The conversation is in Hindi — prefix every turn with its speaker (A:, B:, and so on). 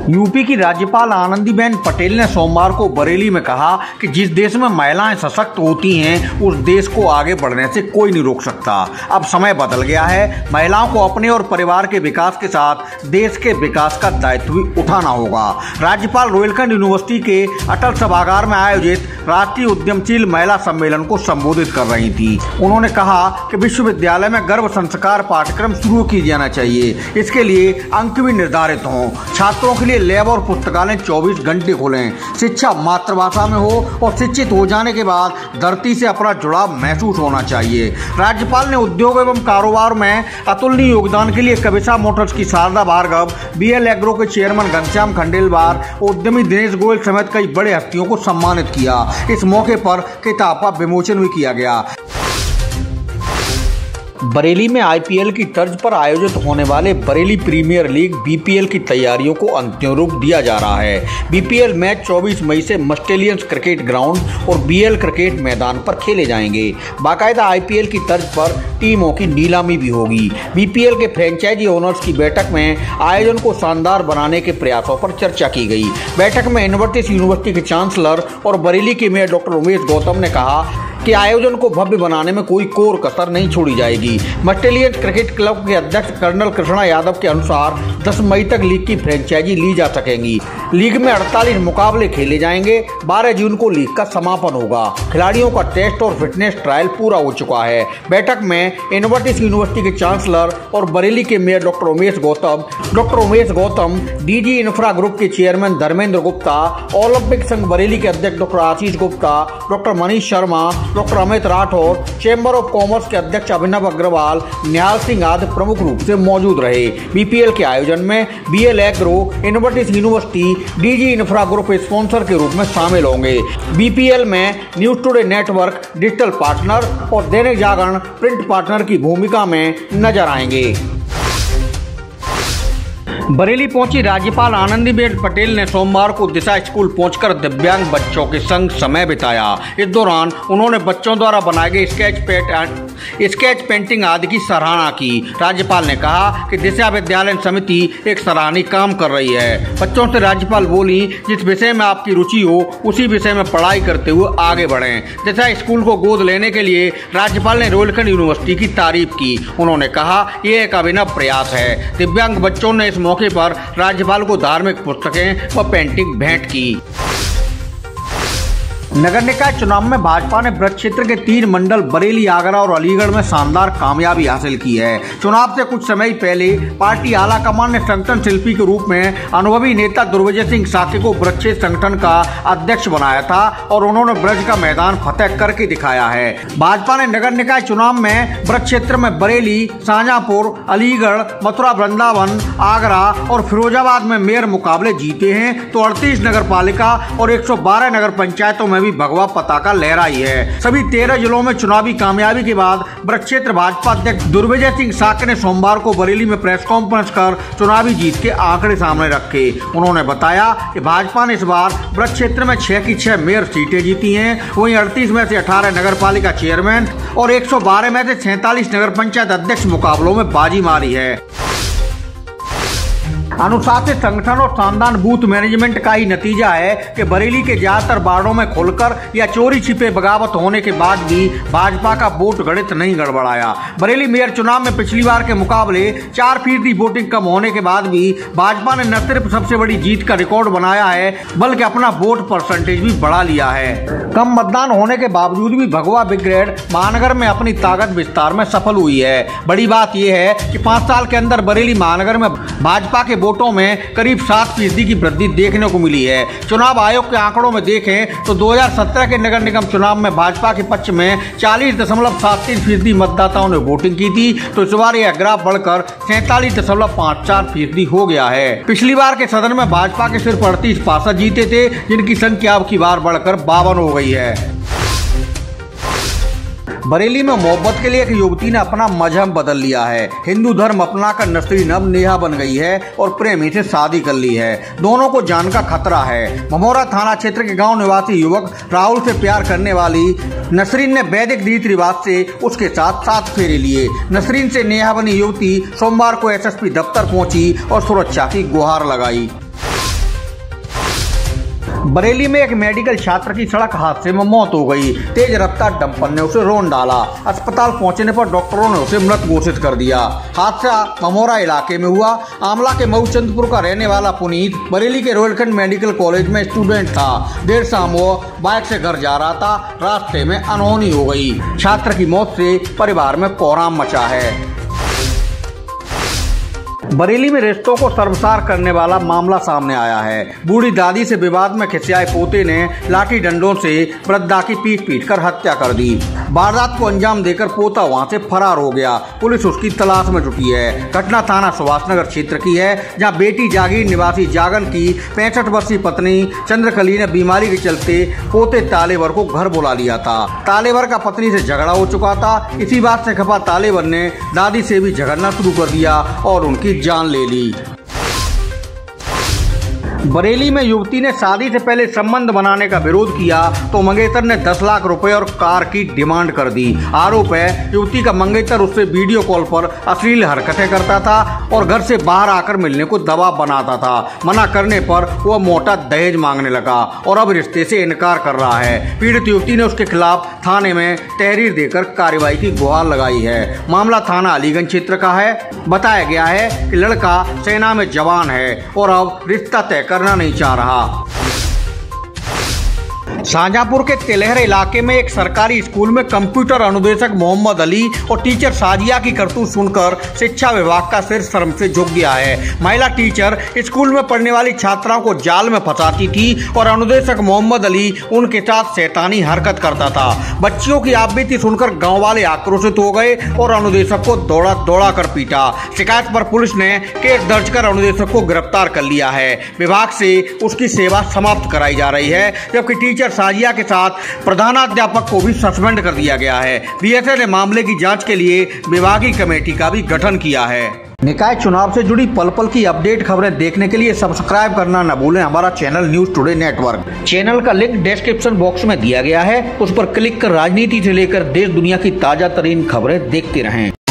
A: यूपी की राज्यपाल आनंदीबेन पटेल ने सोमवार को बरेली में कहा कि जिस देश में महिलाएं सशक्त होती हैं उस देश को आगे बढ़ने से कोई नहीं रोक सकता। अब समय बदल गया है, महिलाओं को अपने और परिवार के विकास के साथ देश के विकास का दायित्व भी उठाना होगा। राज्यपाल रोहिलखंड यूनिवर्सिटी के अटल सभागार में आयोजित राष्ट्रीय उद्यमशील महिला सम्मेलन को संबोधित कर रही थी। उन्होंने कहा कि विश्वविद्यालय में गर्भ संस्कार पाठ्यक्रम शुरू किया जाना चाहिए। इसके लिए अंक भी निर्धारित हों। छात्रों के लिए लैब और पुस्तकालय 24 घंटे खुलें। शिक्षा मातृभाषा में हो और शिक्षित हो जाने के बाद धरती से अपना जुड़ाव महसूस होना चाहिए। राज्यपाल ने उद्योग एवं कारोबार में अतुलनीय योगदान के लिए कविता मोटर्स की शारदा भार्गव, BL एग्रो के चेयरमैन घनश्याम खंडेलवाल, उद्यमी दिनेश गोयल समेत कई बड़े हस्तियों को सम्मानित किया। इस मौके पर किताब का विमोचन भी किया गया। बरेली में IPL की तर्ज पर आयोजित होने वाले बरेली प्रीमियर लीग BPL की तैयारियों को अंतिम रूप दिया जा रहा है। BPL मैच 24 मई से मस्टेलियंस क्रिकेट ग्राउंड और BL क्रिकेट मैदान पर खेले जाएंगे। बाकायदा IPL की तर्ज पर टीमों की नीलामी भी होगी। BPL के फ्रेंचाइजी ओनर्स की बैठक में आयोजन को शानदार बनाने के प्रयासों पर चर्चा की गई। बैठक में इन्वर्टिस यूनिवर्सिटी के चांसलर और बरेली के मेयर डॉक्टर उमेश गौतम ने कहा कि आयोजन को भव्य बनाने में कोई कोर कसर नहीं छोड़ी जाएगी। मस्टेलियंस क्रिकेट क्लब के अध्यक्ष कर्नल कृष्णा यादव के अनुसार 10 मई तक लीग की फ्रेंचाइजी ली जा सकेंगी। लीग में 48 मुकाबले खेले जाएंगे। 12 जून को लीग का समापन होगा। खिलाड़ियों का टेस्ट और फिटनेस ट्रायल पूरा हो चुका है। बैठक में इन्वर्टिस यूनिवर्सिटी के चांसलर और बरेली के mayor doctor Umesh Gautam, DG infra group के चेयरमैन धर्मेंद्र गुप्ता, ओलंपिक संघ बरेली के अध्यक्ष doctor Ashish Gupta, doctor Manish Sharma, doctor Amit Rathore, chamber of commerce के अध्यक्ष अभिनव अग्रवाल, निहाल सिंह आदि प्रमुख रूप से मौजूद रहे। BPL के आयोजन में BL agro, Invertis university, DG infra group sponsor के रूप में शामिल होंगे। BPL में news today network digital partner और दैनिक जागरण प्रिंट पार्टनर की भूमिका में नजर आएंगे। बरेली पहुंची राज्यपाल आनंदीबेन पटेल ने सोमवार को दिशा स्कूल पहुंचकर दिव्यांग बच्चों के संग समय बिताया। इस दौरान उन्होंने बच्चों द्वारा बनाए गए स्केच पेंटिंग आदि की सराहना की। राज्यपाल ने कहा कि दिशा विद्यालय समिति एक सराहनीय काम कर रही है। बच्चों से राज्यपाल बोली, जिस विषय में आपकी रुचि हो उसी विषय में पढ़ाई करते हुए आगे बढ़ें। दिशा स्कूल को गोद लेने के लिए राज्यपाल ने रोहिलखंड यूनिवर्सिटी की तारीफ की। उन्होंने कहा यह एक अभिनव प्रयास है। दिव्यांग बच्चों ने इस मौके पर राज्यपाल को धार्मिक पुस्तकें व पेंटिंग भेंट की। नगर निकाय चुनाव में भाजपा ने ब्रज क्षेत्र के 3 मंडल बरेली, आगरा और अलीगढ़ में शानदार कामयाबी हासिल की है। चुनाव से कुछ समय पहले पार्टी आला कमान ने संगठन शिल्पी के रूप में अनुभवी नेता दुर्विजय सिंह साके को ब्रज क्षेत्र संगठन का अध्यक्ष बनाया था और उन्होंने ब्रज का मैदान फतेह करके दिखाया है। भाजपा ने नगर निकाय चुनाव में ब्रज क्षेत्र में बरेली, शाहजहांपुर, अलीगढ़, मथुरा, वृंदावन, आगरा और फिरोजाबाद में मेयर मुकाबले जीते हैं तो 38 नगर पालिका और 112 नगर पंचायतों में भगवा पताका लहराई है। सभी 13 जिलों में चुनावी कामयाबी के बाद ब्रज क्षेत्र भाजपा अध्यक्ष दुर्विजय सिंह साके ने सोमवार को बरेली में प्रेस कॉन्फ्रेंस कर चुनावी जीत के आंकड़े सामने रखे। उन्होंने बताया कि भाजपा ने इस बार ब्रज क्षेत्र में 6 की 6 मेयर सीटें जीती हैं। वहीं 38 में से 18 नगर पालिका चेयरमैन और 112 में से 47 नगर पंचायत अध्यक्ष मुकाबलों में बाजी मारी है। अनुशासित संगठन और शानदार बूथ मैनेजमेंट का ही नतीजा है कि बरेली के ज्यादातर वार्डों में खुलकर या चोरी छिपे बगावत होने के बाद भी भाजपा का वोट गणित नहीं गड़बड़ाया। बरेली मेयर चुनाव में पिछली बार के मुकाबले 4% वोटिंग कम होने के बाद भी भाजपा ने न सिर्फ सबसे बड़ी जीत का रिकॉर्ड बनाया है बल्कि अपना वोट परसेंटेज भी बढ़ा लिया है। कम मतदान होने के बावजूद भी भगवा ब्रिगेड महानगर में अपनी ताकत विस्तार में सफल हुई है। बड़ी बात यह है कि 5 साल के अंदर बरेली महानगर में भाजपा के वोटों में करीब 7% की वृद्धि देखने को मिली है। चुनाव आयोग के आंकड़ों में देखें तो 2017 के नगर निगम चुनाव में भाजपा के पक्ष में 40.73% मतदाताओं ने वोटिंग की थी तो इस बार यह ग्राफ बढ़कर 47.54% हो गया है। पिछली बार के सदन में भाजपा के सिर्फ 38 पार्षद जीते थे, जिनकी संख्या अब की बार बढ़कर 52 हो गई है। बरेली में मोहब्बत के लिए एक युवती ने अपना मजहब बदल लिया है। हिंदू धर्म अपनाकर नसरीन अब नेहा बन गई है और प्रेमी से शादी कर ली है। दोनों को जान का खतरा है। ममोरा थाना क्षेत्र के गांव निवासी युवक राहुल से प्यार करने वाली नसरीन ने वैदिक रीति रिवाज से उसके साथ 7 फेरे लिए। नसरीन से नेहा बनी युवती सोमवार को SSP दफ्तर पहुंची और सुरक्षा की गुहार लगाई। बरेली में एक मेडिकल छात्र की सड़क हादसे में मौत हो गई। तेज रफ्तार डंपर ने उसे रौंद डाला। अस्पताल पहुंचने पर डॉक्टरों ने उसे मृत घोषित कर दिया। हादसा ममोरा इलाके में हुआ। आमला के मऊचंदपुर का रहने वाला पुनीत बरेली के रोहिलखंड मेडिकल कॉलेज में स्टूडेंट था। देर शाम वो बाइक से घर जा रहा था। रास्ते में अनहोनी हो गई। छात्र की मौत से परिवार में कोहराम मचा है। बरेली में रिश्तों को शर्मसार करने वाला मामला सामने आया है। बूढ़ी दादी से विवाद में खिसियाए पोते ने लाठी डंडों से वृद्धा की पीट कर हत्या कर दी। वारदात को अंजाम देकर पोता वहां से फरार हो गया। पुलिस उसकी तलाश में जुटी है। घटना थाना सुभाषनगर क्षेत्र की है, जहां बेटी जागीर निवासी जागन की 65 वर्षीय पत्नी चंद्रकली ने बीमारी के चलते पोते तालेवर को घर बुला लिया था। तालेवर का पत्नी से झगड़ा हो चुका था। इसी बात से खफा तालेवर ने दादी से भी झगड़ना शुरू कर दिया और उनकी जान ले ली। बरेली में युवती ने शादी से पहले संबंध बनाने का विरोध किया तो मंगेतर ने 10 लाख रुपए और कार की डिमांड कर दी। आरोप है युवती का मंगेतर उससे वीडियो कॉल पर अश्लील हरकतें करता था और घर से बाहर आकर मिलने को दबाव बनाता था। मना करने पर वह मोटा दहेज मांगने लगा और अब रिश्ते से इनकार कर रहा है। पीड़ित युवती ने उसके खिलाफ थाने में तहरीर देकर कार्रवाई की गुहार लगाई है। मामला थाना अलीगंज क्षेत्र का है। बताया गया है कि लड़का सेना में जवान है और अब रिश्ता तय करना नहीं चाह रहा। शाहजहांपुर के तिलहर इलाके में एक सरकारी स्कूल में कंप्यूटर अनुदेशक मोहम्मद अली और टीचर साजिया की करतूत सुनकर शिक्षा विभाग का सिर शर्म से झुक गया है। महिला टीचर स्कूल में पढ़ने वाली छात्राओं को जाल में फंसाती थी और अनुदेशक मोहम्मद अली उनके साथ शैतानी हरकत करता था। बच्चियों की आपबीती सुनकर गाँव वाले आक्रोशित हो गए और अनुदेशक को दौड़ा कर पीटा। शिकायत पर पुलिस ने केस दर्ज कर अनुदेशक को गिरफ्तार कर लिया है। विभाग से उसकी सेवा समाप्त कराई जा रही है, जबकि टीचर साजिया के साथ प्रधानाध्यापक को भी सस्पेंड कर दिया गया है। बीएसए ने मामले की जांच के लिए विभागीय कमेटी का भी गठन किया है। निकाय चुनाव से जुड़ी पल पल की अपडेट खबरें देखने के लिए सब्सक्राइब करना न भूलें हमारा channel news today network. Channel का लिंक डिस्क्रिप्शन बॉक्स में दिया गया है, उस पर क्लिक कर राजनीति से लेकर देश दुनिया की ताजा तरीन खबरें देखते रहें।